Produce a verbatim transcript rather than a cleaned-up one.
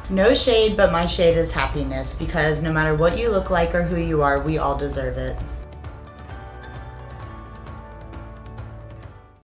No shade, but my shade is happiness, because no matter what you look like or who you are, we all deserve it.